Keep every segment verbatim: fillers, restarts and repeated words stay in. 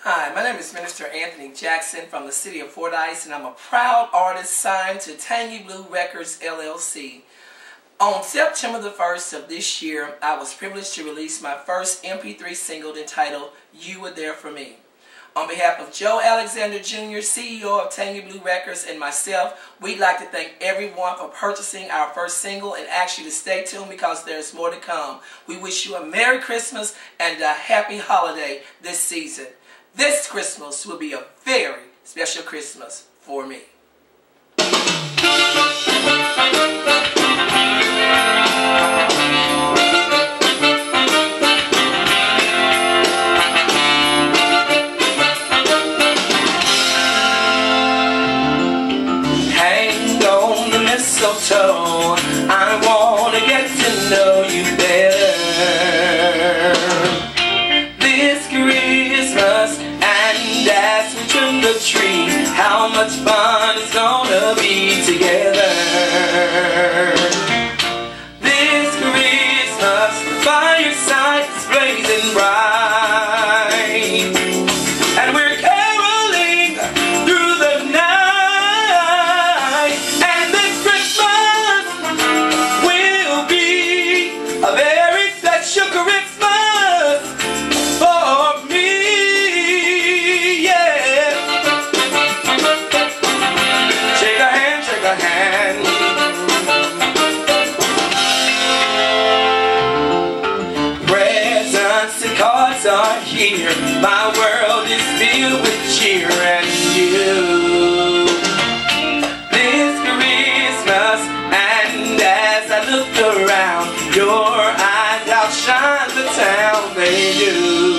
Hi, my name is Minister Anthony Jackson from the city of Fordyce, and I'm a proud artist signed to Tangy Blu Records, L L C. On September the first of this year, I was privileged to release my first M P three single entitled You Were There For Me. On behalf of Joe Alexander Junior, C E O of Tangy Blu Records, and myself, we'd like to thank everyone for purchasing our first single, and actually to stay tuned because there's more to come. We wish you a Merry Christmas and a Happy Holiday this season. This Christmas will be a very special Christmas for me. Hang on the mistletoe, I want to get to know you better. This Christmas, and as we trim the tree, how much fun it's gonna be together. This Christmas, the fireside is blazing bright, and we're caroling through the night. And this Christmas will be a very special Christmas for me. Cards are here, my world is filled with cheer and you. This Christmas, and as I look around, your eyes outshine the town, they do.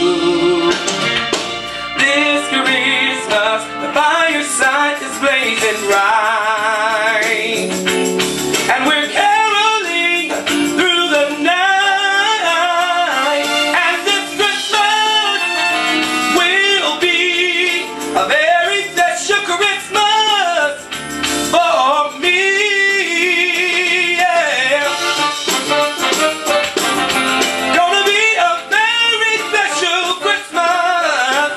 This Christmas, the fireside is blazing bright, and we're caroling through the night. A very special Christmas for me, yeah. Gonna be a very special Christmas.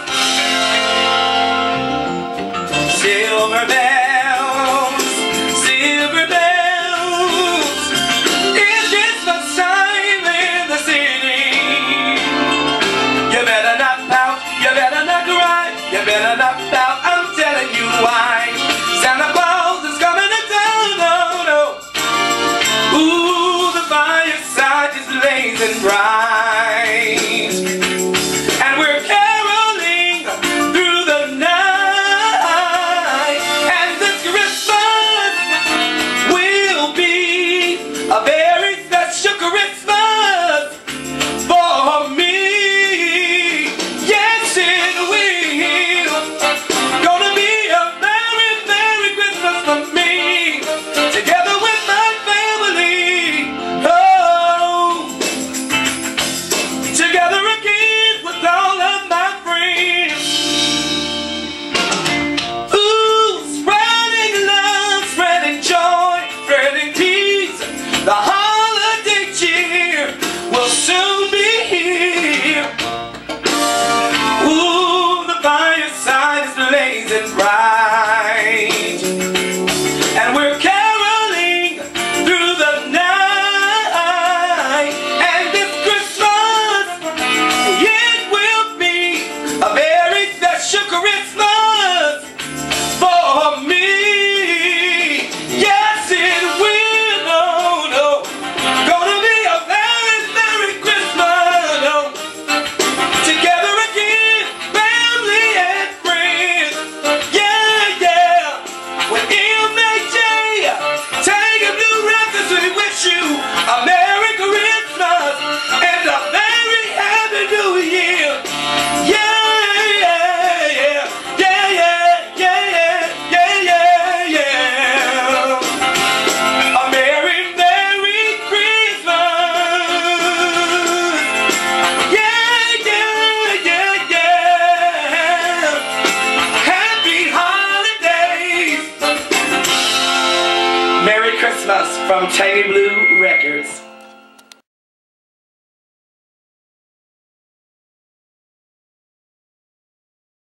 Silver bells, silver bells, it's Christmas time in the city. You better not pout, you better not cry, you better not pout, I'm telling you why. Santa Claus is coming to town, no, no. Ooh, the fireside is blazing bright, and we're caroling through the night. And this Christmas will be a very special Christmas for me. Yes, it will. Gonna be a very, very Christmas for me, together with my family. Oh, together again with all of my friends. Ooh, spreading love, spreading joy, spreading peace. The holiday cheer will soon be here. Ooh, the fireside is blazing bright, and we're caroling through the night. And this Christmas, it will be a very special Christmas for me. Yes, it will. No, no. Gonna be a very, very Christmas. No. Together again, family and friends. Yeah, yeah. With M A J, Tangy Blu Records, we wish you a Merry Christmas and a very Happy New Year. Yeah, yeah, yeah. Yeah, yeah, yeah, yeah, yeah, yeah. A Merry, Merry Christmas. Yeah, yeah, yeah, yeah. Happy holidays. Merry Christmas from Tangy Blu